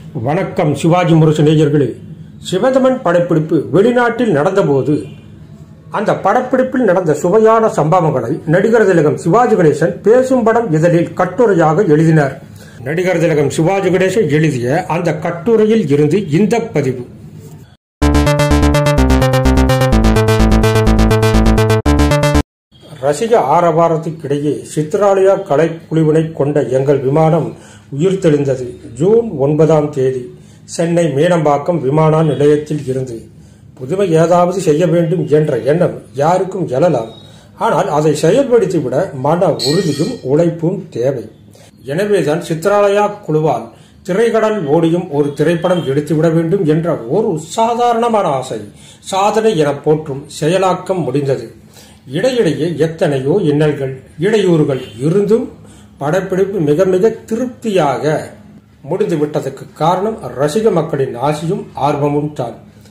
வணக்கம் சிவாஜி முரசு நேயர்களே. சிவதமன் படப்பிடிப்பு வெளிநாட்டில் நடந்தபோது அந்த படப்பிடிப்பில் நடந்த சுவையான சம்பவங்களை நடிகர் திலகம் சிவாஜி கணேசன் பேசும் படம் இதழில் கட்டுரையாக எழுதினார். நடிகர் திலகம் சிவாஜி கணேசன் எழுதிய அந்த கட்டுரையில் இருந்து இந்த பதிவு. ரசிக ஆரவாரத்துக்கிடையே சித்ராலயா கலைக்குழுவினை கொண்ட எங்கள் விமானம் உயிர் தெளிந்தது. ஜூன் 9 சென்னை மீனம்பாக்கம் விமான நிலையத்தில் இருந்து. புதுமை ஏதாவது செய்ய வேண்டும் என்ற எண்ணம் யாருக்கும் எழலாம். ஆனால் அதை செயல்படுத்திவிட மன உறுதியும் உழைப்பும் தேவை. எனவேதான் சித்ராலயா குழுவால் திரைக்கடல் ஓடியும் ஒரு திரைப்படம் எடுத்துவிட வேண்டும் என்ற ஒரு சாதாரணமான ஆசை சாதனை என போற்றும் செயலாக்கம் முடிந்தது. இடையிடையே எத்தனையோ இன்னல்கள் இடையூறுகள் இருந்தும் படப்பிடிப்பு மிக மிக திருப்தியாக முடிந்துவிட்டதற்கு காரணம் ரசிக மக்களின் ஆசையும் ஆர்வமும் தான்.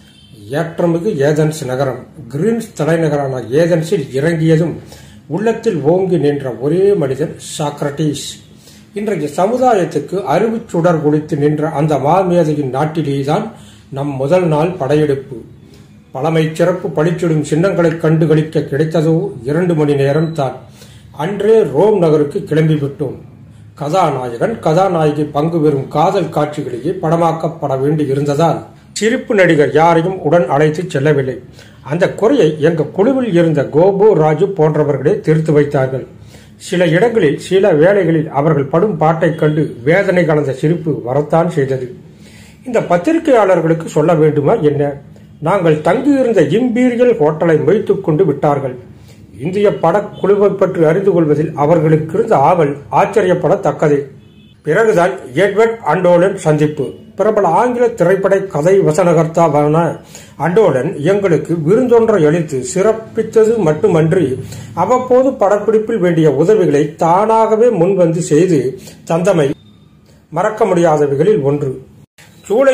ஏற்றமிகு ஏதென்ஸ் நகரம் கிரீன்ஸ் தலைநகரான ஏதென்ஸில் இறங்கியதும் உள்ளத்தில் ஓங்கி நின்ற ஒரே மனிதன் சாக்ரட்டிஸ். இன்றைய சமுதாயத்துக்கு அறிவுச்சுடர் குளித்து நின்ற அந்த மாமேதையின் நாட்டிலேதான் நம் முதல் நாள் படையெடுப்பு. பழமை சிறப்பு பளிச்சிடும் சின்னங்களை கண்டுகளிக்க கிடைத்ததோ 2 மணி நேரம் தான். அன்றே ரோம் நகருக்கு கிளம்பிவிட்டோம். கதாநாயகன் கதாநாயகி பங்கு பெறும் காதல் காட்சிகளிலே படமாக்கப்பட வேண்டி இருந்ததால் சிரிப்பு நடிகர் யாரையும் உடன் அழைத்து செல்லவில்லை. அந்த குறையை எங்கள் குழுவில் இருந்த கோபு ராஜு போன்றவர்களே தீர்த்து வைத்தார்கள். சில இடங்களில் சில வேளைகளில் அவர்கள் படும் பாட்டை கண்டு வேதனை கலந்த சிரிப்பு வரத்தான் செய்தது. இந்த பத்திரிகையாளர்களுக்கு சொல்ல வேண்டுமா என்ன? நாங்கள் தங்கியிருந்த இம்பீரியல் ஹோட்டலை மொய்த்துக் கொண்டு விட்டார்கள். இந்திய படக்குழுவை பற்றி அறிந்து கொள்வதில் அவர்களுக்கு இருந்த ஆவல் ஆச்சரியப்படத்தக்கது. பிறகுதான் எட்வர்ட் அண்டோலன் சந்திப்பு. பிரபல ஆங்கில திரைப்பட கதை வசனகர்த்தாவான அண்டோலன் எங்களுக்கு விருந்தொன்றை அளித்து சிறப்பித்தது மட்டுமன்றி அவ்வப்போது படப்பிடிப்பில் வேண்டிய உதவிகளை தானாகவே முன்வந்து செய்து தந்தமை மறக்க முடியாதவைகளில் ஒன்று. ஜூலை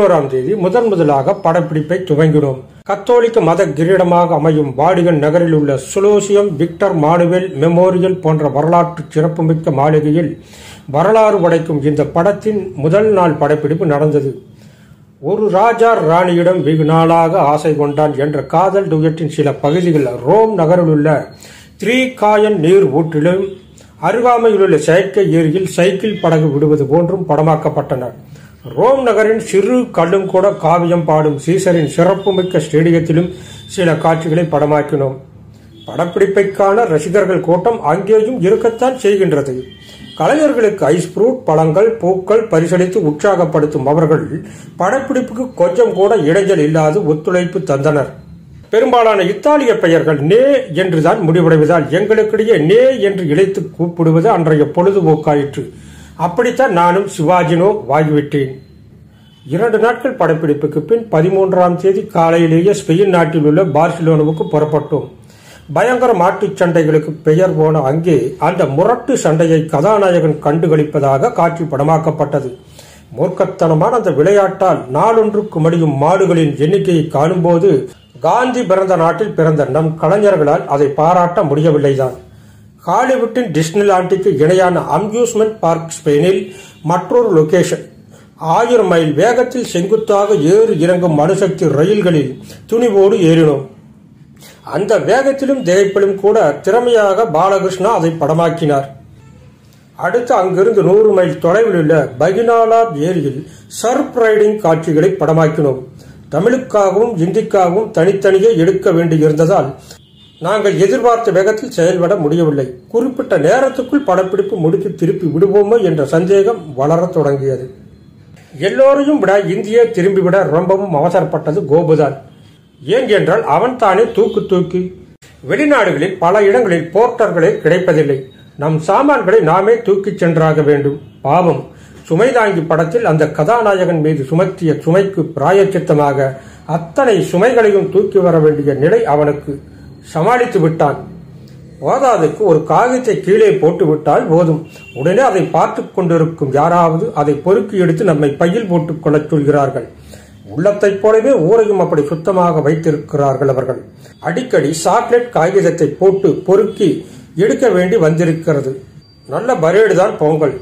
11 முதலாக படப்பிடிப்பை துவங்கினோம். கத்தோலிக்க மத கிரீடமாக அமையும் வாடிகன் நகரில் உள்ள சுலோசியம் விக்டர் மானுவேல் மெமோரியல் போன்ற வரலாற்று சிறப்புமிக்க மாளிகையில் வரலாறு படைக்கும் இந்த படத்தின் முதல் நாள் படப்பிடிப்பு நடந்தது. ஒரு ராஜா ராணியிடம் வெகு நாளாக ஆசை கொண்டான் என்ற காதல் டுயட்டின் சில பகுதிகள் ரோம் நகரில் உள்ள த்ரீகாயன் நீர் ஊற்றிலும் அருகாமையில் உள்ள செயற்கை ஏரியில் சைக்கிள் படகு விடுவது போன்றும் படமாக்கப்பட்டன. ரோம் நகரின் சிறு கல்லும் கூட காவியம் பாடும் சீசரின் சிறப்புமிக்க ஸ்டேடியத்திலும் சில காட்சிகளை படமாக்கினோம். படப்பிடிப்பைக்கான ரசிகர்கள் கூட்டம் அங்கேயும் இருக்கத்தான் செய்கின்றது. கலைஞர்களுக்கு ஐஸ் ஃப்ரூட் பழங்கள் பூக்கள் பரிசளித்து உற்சாகப்படுத்தும் அவர்கள் படப்பிடிப்புக்கு கொஞ்சம் கூட இடைஞ்சல் இல்லாது ஒத்துழைப்பு தந்தனர். பெரும்பாலான இத்தாலிய பெயர்கள் நே என்றுதான் முடிவடைவதால் எங்களுக்கிடையே நே என்று இழைத்து கூப்பிடுவது அன்றைய பொழுதுபோக்காயிற்று. அப்படித்தான் நானும் சிவாஜினோ வாங்கிவிட்டேன். 2 நாட்கள் படப்பிடிப்புக்கு பின் 13 காலையிலேயே ஸ்பெயின் நாட்டில் உள்ள பார்சிலோனாவுக்கு புறப்பட்டோம். பயங்கர மாட்டுச் சண்டைகளுக்கு பெயர் போன அங்கே அந்த முரட்டு சண்டையை கதாநாயகன் கண்டுகளிப்பதாக காட்சி படமாக்கப்பட்டது. மூர்க்கத்தனமான அந்த விளையாட்டால் நாளொன்றுக்கு மடியும் மாடுகளின் எண்ணிக்கையை காணும்போது காந்தி பிறந்த நாட்டில் பிறந்த நம் கலைஞர்களால் அதை பாராட்ட முடியவில்லைதான். ஹாலிவுட்டின் டிஸ்னிலாண்டிற்கு இணையான அம்யூஸ்மெண்ட் பார்க் ஸ்பெயினில் மற்றொரு லொகேஷன். 1000 மைல் வேகத்தில் செங்குத்தாக ஏறி இறங்கும் அணுசக்தி ரயில்களில் துணிவோடு ஏறினோம். அந்த வேகத்திலும் திகைப்பிலும் கூட திறமையாக பாலகிருஷ்ணா அதை படமாக்கினார். அடுத்து அங்கிருந்து 100 மைல் தொலைவில் உள்ள பகினாலா ஏரியில் சர்ப் ரைடிங் காட்சிகளை படமாக்கினோம். தமிழுக்காகவும் இந்திக்காகவும் தனித்தனியே எடுக்க வேண்டியிருந்ததால் நாங்கள் எதிர்பார்த்த வேகத்தில் செயல்பட முடியவில்லை. குறிப்பிட்ட நேரத்துக்குள் படப்பிடிப்பு முடித்து திருப்பி விடுவோமோ என்ற சந்தேகம் வளரத் தொடங்கியது. எல்லோரையும் விட இந்திய திரும்பிவிட ரொம்பவும் அவசரப்பட்டது கோபுதான். ஏன் என்றால் அவன் தானே தூக்கி வெளிநாடுகளில் பல இடங்களில் போர்ட்டர்களே கிடைப்பதில்லை. நம் சாமான்களை நாமே தூக்கிச் சென்றாக வேண்டும். பாவம், சுமை தாங்கி படத்தில் அந்த கதாநாயகன் மீது சுமத்திய சுமைக்கு பிராயச்சித்தமாக அத்தனை சுமைகளையும் தூக்கி வர வேண்டிய நிலை அவனுக்கு. சமாளித்து விட்டான். போதாதுக்கு ஒரு காகிதத்தை கீழே போட்டு விட்டால் போதும், உடனே அதை பார்த்து கொண்டிருக்கும் யாராவது அதை பொறுக்கி எடுத்து நம்மை பையில் போட்டுக் கொள்ளச் சொல்கிறார்கள். உள்ளத்தைப் போலவே ஊரையும் அப்படி சுத்தமாக வைத்திருக்கிறார்கள் அவர்கள். அடிக்கடி சாக்லேட் காகிதத்தை போட்டு பொறுக்கி எடுக்க வேண்டி வந்திருக்கிறது. நல்ல பரேடு தான் பொங்கல்.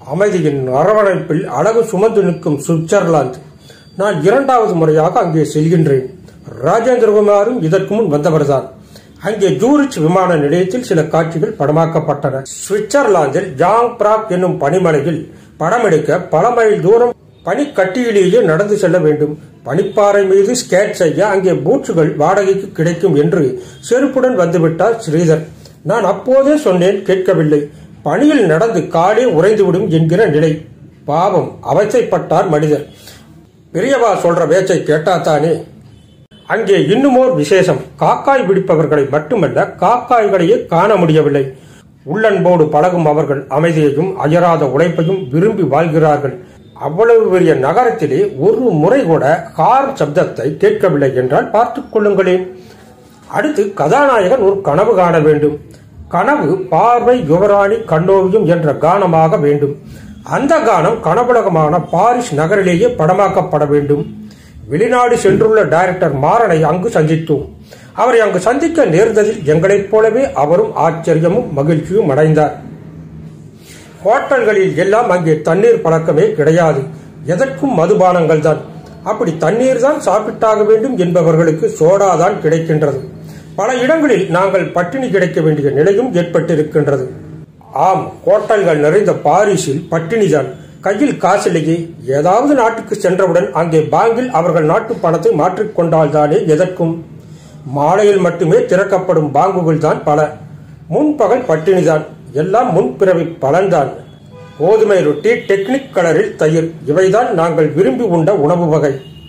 அமைதியின் அரவணைப்பில் அழகு சுமந்து நிற்கும் சுவிட்சர்லாந்து. நான் 2வது முறையாக அங்கே செல்கின்றேன். ராஜேந்திரகுமாரும் இதற்கு முன் வந்தவர்தான். அங்கே ஜூரிச் விமான நிலையத்தில் சில காட்சிகள் படமாக்கப்பட்டன. சுவிட்சர்லாந்தில் ஜாங் பிராக் என்னும் பனிமலையில் படமெடுக்க பல மைல் தூரம் பனிக்கட்டியிலேயே நடந்து செல்ல வேண்டும். பனிப்பாறை மீது ஸ்கேட் செய்ய அங்கே பூட்சுகள் வாடகைக்கு கிடைக்கும் என்று செருப்புடன் வந்துவிட்டார் ஸ்ரீதர். நான் அப்போதே சொன்னேன், கேட்கவில்லை. பனியில் நடந்து காலே உறைந்துவிடும் என்கிற நிலை. பாவம், அவசைப்பட்டார் மனிதர். பெரியவா சொல்ற பேச்சை கேட்டாத்தானே. அங்கே இன்னுமோர் விசேஷம். காக்காய் பிடிப்பவர்களை மட்டுமல்ல, காக்காய்களையே காண முடியவில்லை. உள்ளன்போடு பழகும் அவர்கள் அமைதியையும் அயராத உழைப்பையும் விரும்பி வாழ்கிறார்கள். அவ்வளவு பெரிய நகரத்திலே ஒரு முறை கூட கார் சப்தத்தை கேட்கவில்லை என்றால் பார்த்துக் கொள்ளுங்களேன். அடுத்து கதாநாயகன் ஒரு கனவு காண வேண்டும். கனவு பார்வை யுவராணி கண்ணோவியம் என்ற கானமாக வேண்டும். அந்த கானம் கனவுலகமான பாரிஸ் நகரிலேயே படமாக்கப்பட வேண்டும். வெளிநாடு சென்றுள்ள டைரக்டர் மாறனை அங்கு சந்தித்தோம். அவரை அங்கு சந்திக்க நேர்ந்ததில் எங்களைப் போலவே அவரும் ஆச்சரியமும் மகிழ்ச்சியும் அடைந்தார். ஹோட்டல்களில் எல்லாம் அங்கே தண்ணீர் பழக்கமே கிடையாது. எதற்கும் மதுபானங்கள் தான். அப்படி தண்ணீர் தான் சாப்பிட்டாக வேண்டும் என்பவர்களுக்கு சோடாதான் கிடைக்கின்றது. பல இடங்களில் நாங்கள் பட்டினி கிடைக்க வேண்டிய நிலையும் ஏற்பட்டிருக்கின்றது. ஆம், ஹோட்டல்கள் நிறைந்த பாரிஸில் பட்டினிதான். கையில் காசில்லையே. ஏதாவது நாட்டுக்கு சென்றவுடன் அங்கே பாங்கில் அவர்கள் நாட்டு பணத்தை மாற்றிக்கொண்டால்தானே எதற்கும். மாலையில் மட்டுமே திறக்கப்படும் பாங்குகள் தான் பல. முன்பகல் பட்டினிதான். எல்லாம் முன்பிறவி பலன்தான். கோதுமை ரொட்டி, டெக்னிக் கலரில் தயிர், இவைதான் நாங்கள் விரும்பி உண்ட உணவு வகை.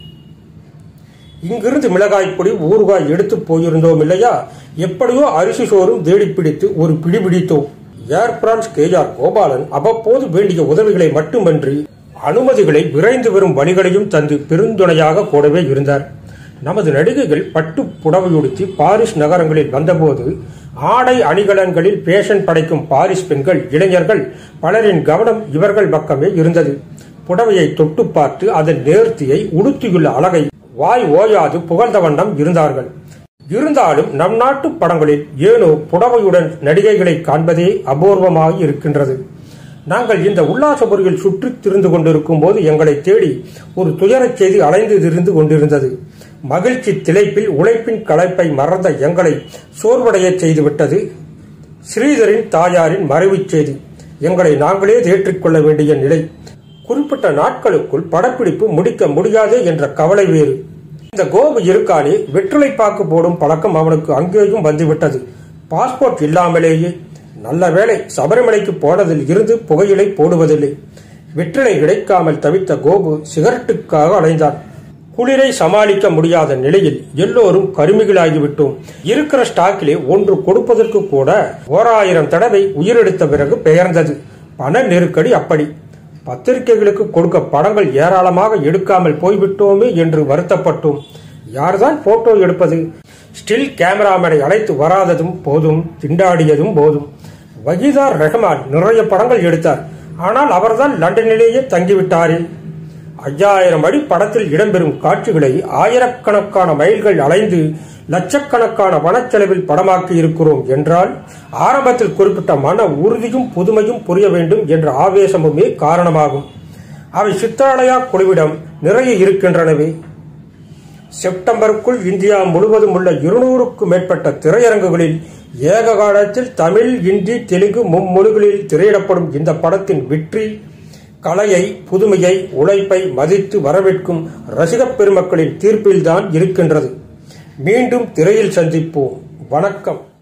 இங்கிருந்து மிளகாய்ப்பொடி, ஊறுகாய் எடுத்து போயிருந்தோம் இல்லையா? எப்படியோ அரிசி சோறும் தேடி பிடித்து ஒரு பிடி பிடித்தோம். ஏர் பிரான்ஸ் KR கோபாலன் அவ்வப்போது வேண்டிய உதவிகளை மட்டுமன்றி அனுமதிகளை விரைந்து வரும் வழிகளையும் தந்து பெருந்துணையாக கூடவே இருந்தார். நமது நடிகைகள் பட்டு புடவையுடுத்தி பாரிஸ் நகரங்களில் வந்தபோது ஆடை அணிகலன்களில் பேஷன் படைக்கும் பாரிஸ் பெண்கள், இளைஞர்கள் பலரின் கவனம் இவர்கள் பக்கமே இருந்தது. புடவையை தொட்டு பார்த்து அதன் நேர்த்தியை, உடுத்தியுள்ள அழகை வாய் ஓயாது புகழ்ந்த வண்ணம் இருந்தார்கள். இருந்தாலும் நம் நாட்டு படங்களில் ஏனோ புடவையுடன் நடிகைகளை காண்பதே அபூர்வமாக இருக்கின்றது. நாங்கள் இந்த உல்லாசபுரியில் சுற்றி திரிந்து கொண்டிருக்கும் போது எங்களை தேடி ஒரு துயரச் செய்தி அலைந்து திரிந்து கொண்டிருந்தது. மகிழ்ச்சி திளைப்பில் உழைப்பின் களைப்பை மறந்த எங்களை சோர்வடைய செய்துவிட்டது ஸ்ரீதரின் தாயாரின் மறைவுச் செய்தி. எங்களை நாங்களே தேற்றிக்கொள்ள வேண்டிய நிலை. குறிப்பிட்ட நாட்களுக்குள் படப்பிடிப்பு முடிக்க முடியாதே என்ற கவலை வேறு. இந்த கோபு இருக்கானே, வெற்றிலை பாக்கு போடும் பழக்கம் அவனுக்கு அங்கேயும் வந்துவிட்டது. பாஸ்போர்ட் இல்லாமலேயே. நல்ல வேளை, சபரிமலைக்கு போனதில் இருந்து புகையிலை போடுவதில்லை. வெற்றிலை கிடைக்காமல் தவித்த கோபு சிகரெட்டுக்காக அலைந்தான். குளிரை சமாளிக்க முடியாத நிலையில் எல்லோரும் கருமிகளாகிவிட்டோம். இருக்கிற ஸ்டாக்கிலே ஒன்று கொடுப்பதற்கு கூட 1000 தடவை உயிரெடுத்த பிறகு பெயர்ந்தது. பண நெருக்கடி அப்படி. பத்திரிகைகளுக்கு கொடுக்க படங்கள் ஏராளமாக எடுக்காமல் போய்விட்டோமே என்று வருத்தப்பட்டோம். யார்தான் போட்டோ எடுப்பது? ஸ்டில் கேமராமேனை அழைத்து வராததும் போதும், திண்டாடியதும் போதும். வஹீதார் ரஹ்மான் நிறைய படங்கள் எடுத்தார். ஆனால் அவர்தான் லண்டனிலேயே தங்கிவிட்டாரே. 5000 அடி படத்தில் இடம்பெறும் காட்சிகளை ஆயிரக்கணக்கான மைல்கள் அலைந்து லட்சக்கணக்கான பணச்செலவில் படமாக்கி இருக்கிறோம் என்றால் ஆரம்பத்தில் குறிப்பிட்ட மன உறுதியும் புதுமையும் புரிய வேண்டும் என்ற ஆவேசமுமே காரணமாகும். அவை சித்திராலயா குழுவிடம் நிறைய இருக்கின்றனவே. செப்டம்பருக்குள் இந்தியா முழுவதும் உள்ள 200க்கும் மேற்பட்ட திரையரங்குகளில் ஏக காலத்தில் தமிழ், இந்தி, தெலுங்கு மும்மொழிகளில் திரையிடப்படும் இந்த படத்தின் வெற்றி கலையை, புதுமையை, உழைப்பை மதித்து வரவேற்கும் ரசிகப் பெருமக்களின் தீர்ப்பில்தான் இருக்கின்றது. மீண்டும் திரையில் சந்திப்போம். வணக்கம்.